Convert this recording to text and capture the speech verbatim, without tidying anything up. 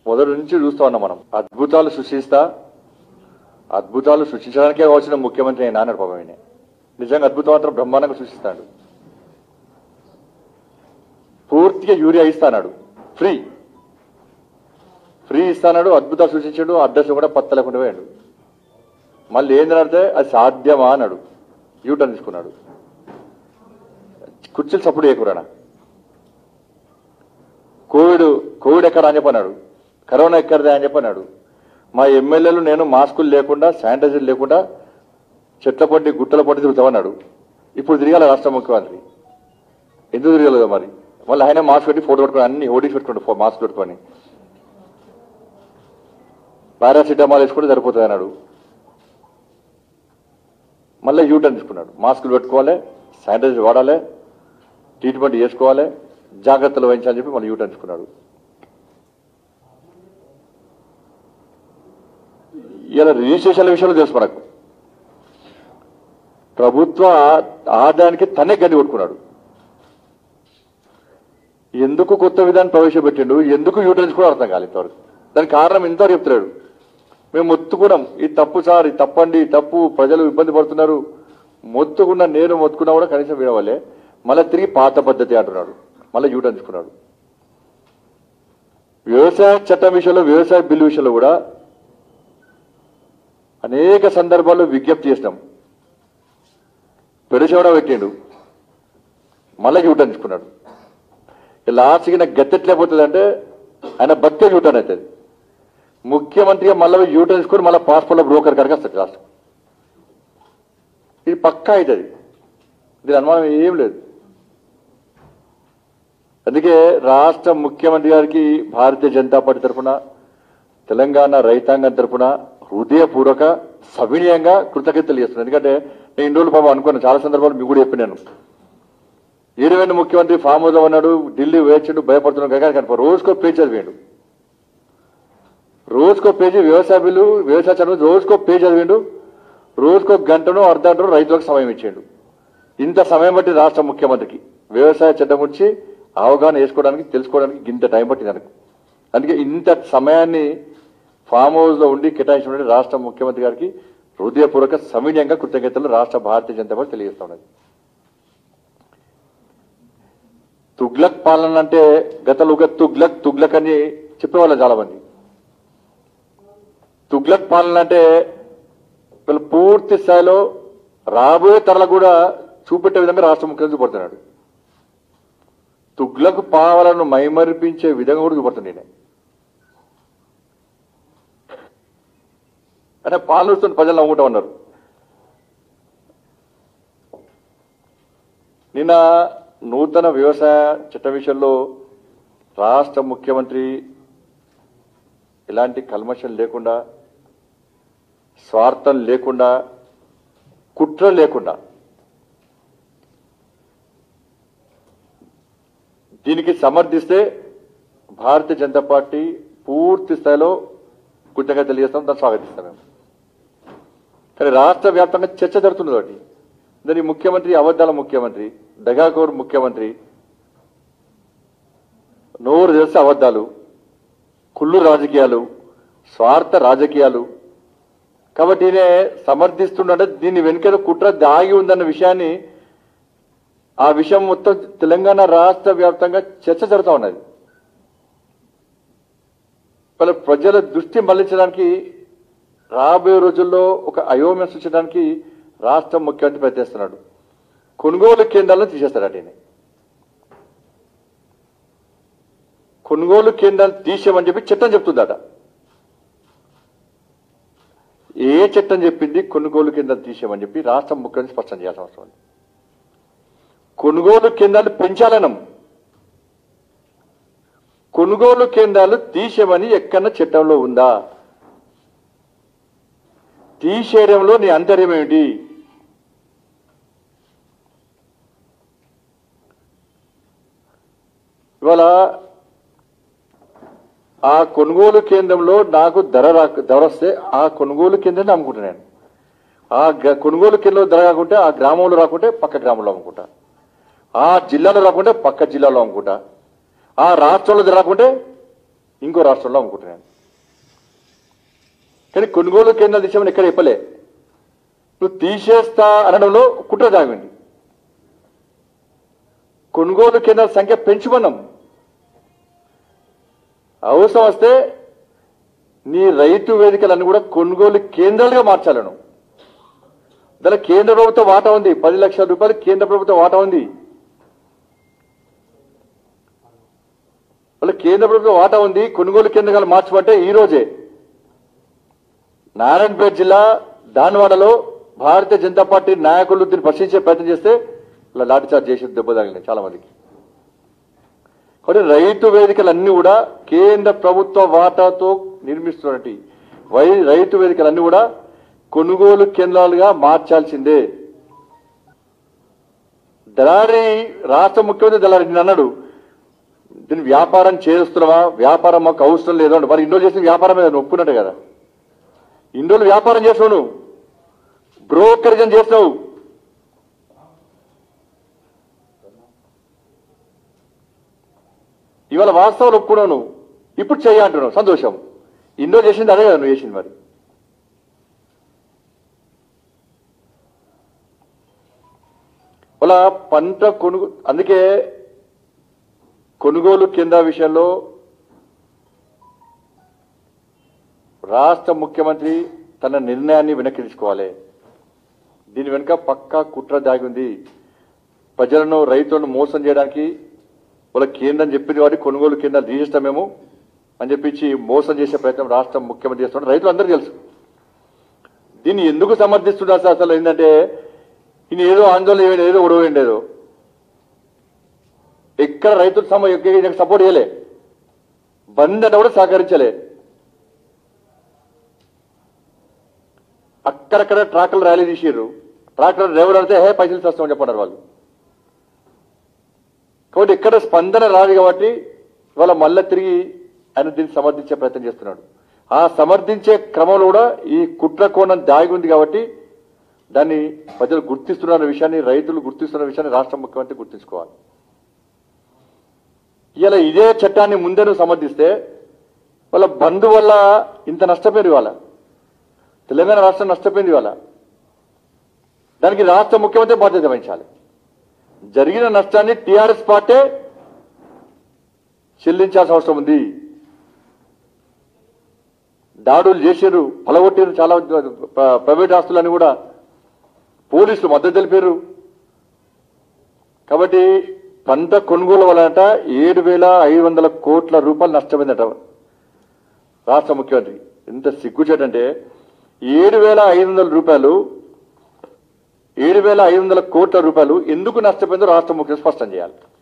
మొదటి నుంచి చూస్తా ఉన్నాం మనం. అద్భుతాలు సృష్టిస్తా అద్భుతాలు సృష్టించడానికే వచ్చిన ముఖ్యమంత్రి అయినా అన్నాడు పాపం. ఆయన నిజంగా అద్భుతం మాత్రం బ్రహ్మాండంగా సృష్టిస్తాడు. పూర్తిగా యూరియా ఇస్తాడు, ఫ్రీ ఫ్రీ ఇస్తాడు, అద్భుతాలు సృష్టించాడు. అడ్రస్ కూడా పత్త లేకుండా పోయాడు. మళ్ళీ ఏం నడితే అది సాధ్యమా అన్నాడు, యూటర్న్ తీసుకున్నాడు. కుర్చీలు సపోర్ట్ చేయకూడనా? కోవిడ్ కోవిడ్ ఎక్కడ అని చెప్పన్నాడు, కరోనా ఎక్కడదా అని చెప్పన్నాడు. మా ఎమ్మెల్యేలు నేను మాస్కులు లేకుండా శానిటైజర్ లేకుండా చెట్ల పట్టి గుట్టల పట్టి తిరుగుతామన్నాడు. ఇప్పుడు తిరగాల రాష్ట్ర ముఖ్యమంత్రి. ఎందుకు తిరగలేదు మరి? మళ్ళీ ఆయన మాస్క్ పెట్టి ఫోటో పెట్టుకుని అన్ని ఓడిసి పెట్టుకుంటూ మాస్క్ పెట్టుకొని పారాసిటమాల్ వేసుకుంటే సరిపోతుంది అన్నాడు. మళ్ళీ యూటర్న్ తీసుకున్నాడు. మాస్కులు పెట్టుకోవాలి, శానిటైజర్ వాడాలి, ట్రీట్మెంట్ చేసుకోవాలి, జాగ్రత్తలు వహించాలని చెప్పి మళ్ళీ యూటర్న్ తీసుకున్నాడు. ఇలా రిజిస్ట్రేషన్ల విషయంలో తెలుసు మనకు. ప్రభుత్వ ఆదాయానికి తనే గడ్డి కొట్టుకున్నాడు. ఎందుకు కొత్త విధానం ప్రవేశపెట్టిండు, ఎందుకు యూటర్న్స్ కూడా అర్థం కాలేదు ఇంతవరకు. దానికి కారణం ఇంతవరకు చెప్తున్నాడు. మేము మొత్తుకున్నాం, ఇది తప్పు సార్, ఇది తప్పండి, తప్పు, ప్రజలు ఇబ్బంది పడుతున్నారు. మొత్తుకున్న నేను మొత్తుకున్నా కూడా కనీసం వినవాలే. మళ్ళీ తిరిగి పాత పద్ధతి అంటున్నాడు, మళ్ళీ యూటర్న్ తీసుకున్నాడు. వ్యవసాయ చట్టం విషయంలో, వ్యవసాయ బిల్లు విషయంలో కూడా అనేక సందర్భాల్లో విజ్ఞప్తి చేసినాం. పెడచెవడా పెట్టిండు, మళ్ళీ యూటర్న్ తీసుకున్నాడు. లాస్ట్కి నాకు గత్తెట్లేకపోతుంది అంటే ఆయన బతికే యూటర్న్ అవుతుంది. ముఖ్యమంత్రిగా మళ్ళీ యూటర్న్ తీసుకొని మళ్ళీ పాస్పోర్ట్ల బ్రోకర్ కనుక వస్తుంది రాష్ట్రం. ఇది పక్కా అవుతుంది, దీని అనుమానం ఏం లేదు. అందుకే రాష్ట్ర ముఖ్యమంత్రి గారికి భారతీయ జనతా పార్టీ తరఫున, తెలంగాణ రైతాంగం తరఫున హృదయపూర్వక సవినయంగా కృతజ్ఞతలు చేస్తున్నాను. ఎందుకంటే నేను ఇన్ని రోజులు పాపం అనుకున్నాను, చాలా సందర్భాలు మీకు కూడా చెప్పినాను. ఏడువేల ముఖ్యమంత్రి ఫామ్ హౌస్ అన్నాడు, ఢిల్లీ వేచిండు, భయపడుతున్నాడు కదా. కనుక రోజుకో పేజీ చదివిండు, రోజుకో పేజీ వ్యవసాయ బిల్లు, వ్యవసాయ చట్టం రోజుకో పేజీ చదివిండు, రోజుకో గంటను అర్ధ గంటను రైతులకు సమయం ఇచ్చిండు. ఇంత సమయం బట్టి రాష్ట్ర ముఖ్యమంత్రికి వ్యవసాయ చట్టం గురించి అవగాహన వేసుకోవడానికి, తెలుసుకోవడానికి ఇంత టైం పట్టింది అనుకు. అందుకే ఇంత సమయాన్ని ఫామ్ హౌస్ లో ఉండి కేటాయించిన రాష్ట్ర ముఖ్యమంత్రి గారికి హృదయపూర్వక సవినయంగా కృతజ్ఞతలు రాష్ట్ర భారతీయ జనతా పార్టీ తెలియజేస్తా ఉన్నది. తుగ్లక్ పాలన అంటే గతంలో తుగ్లక్ తుగ్లక్ అని చెప్పేవాళ్ళు చాలా మంది. తుగ్లక్ పాలన అంటే వీళ్ళు పూర్తి స్థాయిలో రాబోయే తరాలకు కూడా చూపెట్టే విధంగా రాష్ట్ర ముఖ్యమంత్రి చూపడుతున్నాడు. తుగ్లక్ పాలనను మైమరిపించే విధంగా కూడా చూపడుతుంది. నేను అంటే పాలన వస్తున్న ప్రజలు నవ్వుకుంటా ఉన్నారు. నిన్న నూతన వ్యవసాయ చట్ట విషయంలో రాష్ట్ర ముఖ్యమంత్రి ఎలాంటి కల్మషం లేకుండా, స్వార్థం లేకుండా, కుట్ర లేకుండా దీనికి సమర్థిస్తే భారతీయ జనతా పార్టీ పూర్తి స్థాయిలో కృతజ్ఞత తెలియజేస్తాం, దాన్ని స్వాగతిస్తాం మేము. కానీ రాష్ట్ర వ్యాప్తంగా చర్చ జరుగుతుంది. ఒకటి దాని ముఖ్యమంత్రి అబద్ధాల ముఖ్యమంత్రి, దగాకోర్ ముఖ్యమంత్రి, నోరు తెలిస్తే అబద్ధాలు, కుళ్ళు రాజకీయాలు, స్వార్థ రాజకీయాలు. కాబట్టి ఈయన సమర్థిస్తుండే దీన్ని వెనుక కుట్ర దాగి ఉందన్న విషయాన్ని, ఆ విషయం మొత్తం తెలంగాణ రాష్ట్ర వ్యాప్తంగా చర్చ జరుగుతూ ఉన్నది. వాళ్ళ ప్రజల దృష్టి మళ్లించడానికి, రాబోయే రోజుల్లో ఒక అయోమయం సృష్టించడానికి రాష్ట్ర ముఖ్యమంత్రి ప్రయత్నిస్తున్నాడు. కొనుగోలు కేంద్రాలను తీసేస్తాడట. ఈయన కొనుగోలు కేంద్రాలు తీసేయమని చెప్పి చట్టం చెప్తుందట. ఏ చట్టం చెప్పింది కొనుగోలు కేంద్రాలు తీసేయమని చెప్పి? రాష్ట్ర ముఖ్యమంత్రి స్పష్టం చేయాల్సిన అవసరం ఉంది. కొనుగోలు కేంద్రాలు పెంచాలనం, కొనుగోలు కేంద్రాలు తీసేయమని ఎక్కడన్నా చట్టంలో ఉందా? తీసేయడంలో నీ అంతర్యం ఏమిటి? ఇవాళ ఆ కొనుగోలు కేంద్రంలో నాకు ధర రా ధర వస్తే ఆ కొనుగోలు కేంద్రాన్ని అమ్ముకుంటా. నేను ఆ కొనుగోలు కేంద్రంలో ధర కాకుంటే ఆ గ్రామంలో రాకుంటే పక్క గ్రామంలో అమ్ముకుంటా, ఆ జిల్లాలో రాకుంటే పక్క జిల్లాలో అమ్ముకుంటా, ఆ రాష్ట్రంలో ధర రాకుంటే ఇంకో రాష్ట్రంలో అమ్ముకుంటున్నాను. కానీ కొనుగోలు కేంద్రాలు తీసామని ఎక్కడ చెప్పలే. నువ్వు తీసేస్తా అనడంలో కుట్ర దాగింది. కొనుగోలు కేంద్రాల సంఖ్య పెంచుమన్నాం. అవసరం వస్తే నీ రైతు వేదికలన్నీ కూడా కొనుగోలు కేంద్రాలుగా మార్చాలను. దాని కేంద్ర ప్రభుత్వం వాటా ఉంది, పది లక్షల రూపాయలు కేంద్ర ప్రభుత్వం వాటా ఉంది. వాళ్ళ కేంద్ర ప్రభుత్వం వాటా ఉంది. కొనుగోలు కేంద్రాలు మార్చమంటే ఈ రోజే నారాయణపేట జిల్లా దాన్వాడలో భారతీయ జనతా పార్టీ నాయకులు దీన్ని ప్రశ్నించే ప్రయత్నం చేస్తే ఇలా లాఠీచార్జ్ చేసి దెబ్బ తగిలినాయి చాలా మందికి. కాబట్టి రైతు వేదికలన్నీ కూడా కేంద్ర ప్రభుత్వ వాటాతో నిర్మిస్తున్నటువంటి వై రైతు వేదికలన్నీ కూడా కొనుగోలు కేంద్రాలుగా మార్చాల్సిందే. దళారి రాష్ట్ర ముఖ్యమంత్రి దళారి నేను అన్నాడు, దీన్ని వ్యాపారం చేస్తున్నావా, వ్యాపారం మాకు అవసరం లేదు అంటే. మరి ఇన్ని రోజులు చేసిన వ్యాపారమే నువ్వు ఒప్పుకున్నట్టు కదా. ఇన్ని రోజులు వ్యాపారం చేసినావు, నువ్వు బ్రోకరేజం చేసినావు. ఇవాళ వాస్తవాలు ఒప్పుకున్నావు, నువ్వు ఇప్పుడు చెయ్యి అంటున్నావు. సంతోషం. ఇన్నో చేసింది అదే కదా నువ్వు చేసింది. మరి వాళ్ళ పంట కొనుగో అందుకే కొనుగోలు కేంద్ర విషయంలో రాష్ట్ర ముఖ్యమంత్రి తన నిర్ణయాన్ని వెనక్కి తీసుకోవాలి. దీని వెనుక పక్కా కుట్ర దాగి ఉంది. ప్రజలను రైతులను మోసం చేయడానికి వాళ్ళ కేంద్రం చెప్పింది వాటి కొనుగోలు కేంద్రాలు తీసిస్తామేమో అని చెప్పించి మోసం చేసే ప్రయత్నం రాష్ట్ర ముఖ్యమంత్రి చేస్తున్నారు. రైతులు అందరూ తెలుసు. దీన్ని ఎందుకు సమర్థిస్తున్నారు సార్? అసలు ఏంటంటే ఈయన ఏదో ఆందోళన ఏదో ఉడవేండేదో ఎక్కడ రైతులు సమ సపోర్ట్ చేయలే, బంద్ అంటే కూడా సహకరించలే. అక్కడక్కడ ట్రాక్టర్లు ర్యాలీ తీసిర్రు. ట్రాక్టర్ డ్రైవర్ అంటే హే పైసలు చేస్తామని చెప్పన్నారు వాళ్ళు. కాబట్టి ఎక్కడ స్పందన రాదు కాబట్టి ఇవాళ మళ్ళీ తిరిగి ఆయన దీన్ని సమర్థించే ప్రయత్నం చేస్తున్నాడు. ఆ సమర్థించే క్రమంలో కూడా ఈ కుట్ర కోణం దాగి ఉంది కాబట్టి దాన్ని ప్రజలు గుర్తిస్తున్న విషయాన్ని, రైతులు గుర్తిస్తున్న విషయాన్ని రాష్ట్ర ముఖ్యమంత్రి గుర్తించుకోవాలి. ఇలా ఇదే చట్టాన్ని ముందే నువ్వు సమర్థిస్తే వాళ్ళ బంధు వల్ల ఇంత నష్టపోయింది. ఇవాళ తెలంగాణ రాష్ట్రం నష్టపోయింది. ఇవాళ దానికి రాష్ట్ర ముఖ్యమంత్రి బాధ్యత వహించాలి. జరిగిన నష్టాన్ని టీఆర్ఎస్ పార్టీ చెల్లించాల్సిన అవసరం ఉంది. దాడులు చేశారు, పలగొట్టారు చాలా ప్రైవేట్ ఆస్తులని కూడా పోలీసులు మద్దతు తెలిపారు. కాబట్టి పంట కొనుగోలు వలన ఏడు వేల ఐదు వందల కోట్ల రూపాయలు నష్టపోయిందట రాష్ట్ర ముఖ్యమంత్రి. ఎంత సిగ్గుచేటంటే ఏడు వేల ఐదు వందల రూపాయలు ఏడు వేల ఐదు వందల కోట్ల రూపాయలు ఎందుకు నష్టపోయిందో రాష్ట్ర ముఖ్యమంత్రి స్పష్టం చేయాలి.